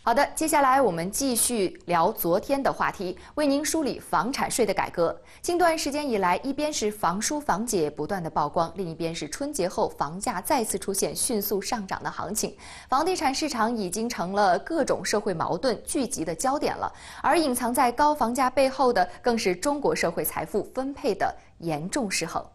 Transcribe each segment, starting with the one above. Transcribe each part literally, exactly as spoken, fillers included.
好的，接下来我们继续聊昨天的话题，为您梳理房产税的改革。近段时间以来，一边是房疏房解不断的曝光，另一边是春节后房价再次出现迅速上涨的行情。房地产市场已经成了各种社会矛盾聚集的焦点了，而隐藏在高房价背后的，更是中国社会财富分配的严重失衡。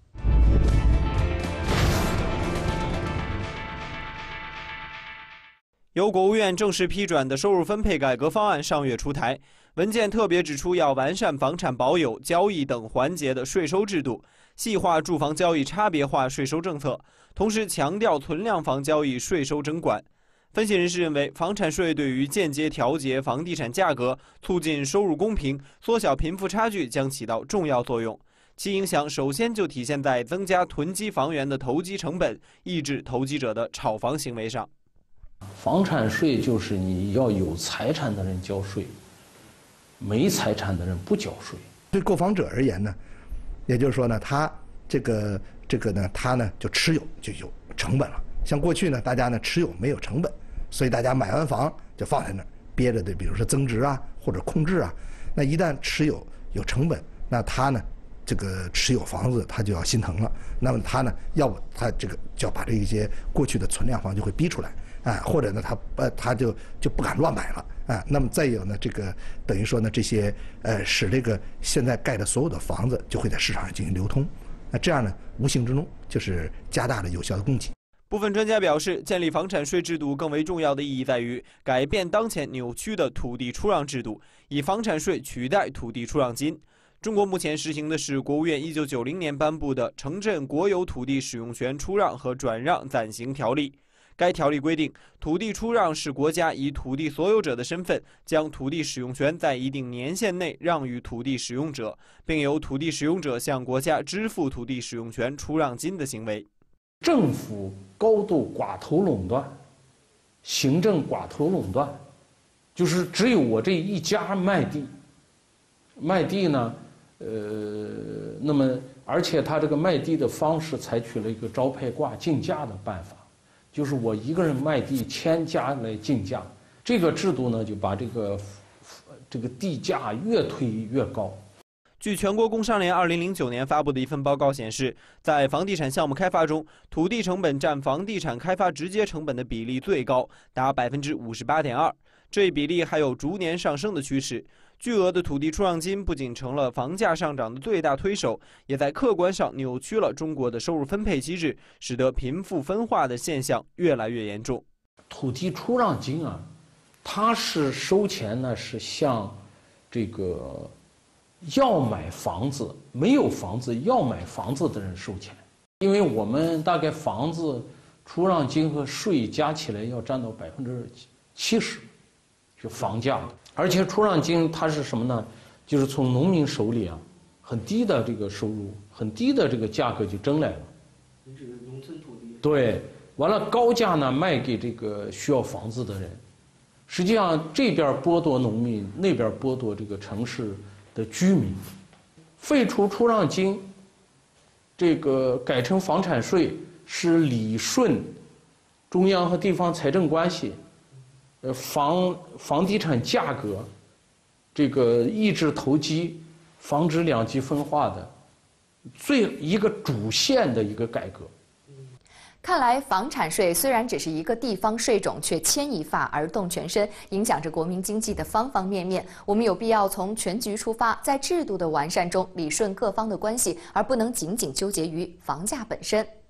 由国务院正式批转的收入分配改革方案上月出台，文件特别指出要完善房产保有、交易等环节的税收制度，细化住房交易差别化税收政策，同时强调存量房交易税收征管。分析人士认为，房产税对于间接调节房地产价格、促进收入公平、缩小贫富差距将起到重要作用。其影响首先就体现在增加囤积房源的投机成本，抑制投机者的炒房行为上。 房产税就是你要有财产的人交税，没财产的人不交税。 对购房者而言呢，也就是说呢，他这个这个呢，他呢就持有就有成本了。像过去呢，大家呢持有没有成本，所以大家买完房就放在那儿憋着的，比如说增值啊或者控制啊。那一旦持有有成本，那他呢这个持有房子他就要心疼了。那么他呢，要不他这个就要把这一些过去的存量房就会逼出来。 啊，或者呢，他呃，他就就不敢乱买了啊。那么再有呢，这个等于说呢，这些呃，使这个现在盖的所有的房子就会在市场上进行流通。那这样呢，无形之中就是加大了有效的供给。 部分专家表示，建立房产税制度更为重要的意义在于改变当前扭曲的土地出让制度，以房产税取代土地出让金。中国目前实行的是国务院一九九零年颁布的《城镇国有土地使用权出让和转让暂行条例》。 该条例规定，土地出让是国家以土地所有者的身份，将土地使用权在一定年限内让与土地使用者，并由土地使用者向国家支付土地使用权出让金的行为。 政府高度寡头垄断，行政寡头垄断，就是只有我这一家卖地，卖地呢，呃，那么而且他这个卖地的方式采取了一个招牌挂竞价的办法。 就是我一个人卖地，千家来竞价，这个制度呢，就把这个这个地价越推越高。 据全国工商联二零零九年发布的一份报告显示，在房地产项目开发中，土地成本占房地产开发直接成本的比例最高，达百分之五十八点二，这一比例还有逐年上升的趋势。 巨额的土地出让金不仅成了房价上涨的最大推手，也在客观上扭曲了中国的收入分配机制，使得贫富分化的现象越来越严重。 土地出让金啊，它是收钱呢，是向这个要买房子、没有房子要买房子的人收钱，因为我们大概房子出让金和税加起来要占到百分之七十，就房价的。 而且出让金它是什么呢？就是从农民手里啊，很低的这个收入，很低的这个价格就征来了。 你指的农村土地？ 对，完了高价呢卖给这个需要房子的人。实际上这边剥夺农民，那边剥夺这个城市的居民。废除出让金，这个改成房产税，是理顺中央和地方财政关系。 呃，房房地产价格，这个抑制投机，防止两极分化的最一个主线的一个改革。 看来，房产税虽然只是一个地方税种，却牵一发而动全身，影响着国民经济的方方面面。我们有必要从全局出发，在制度的完善中理顺各方的关系，而不能仅仅纠结于房价本身。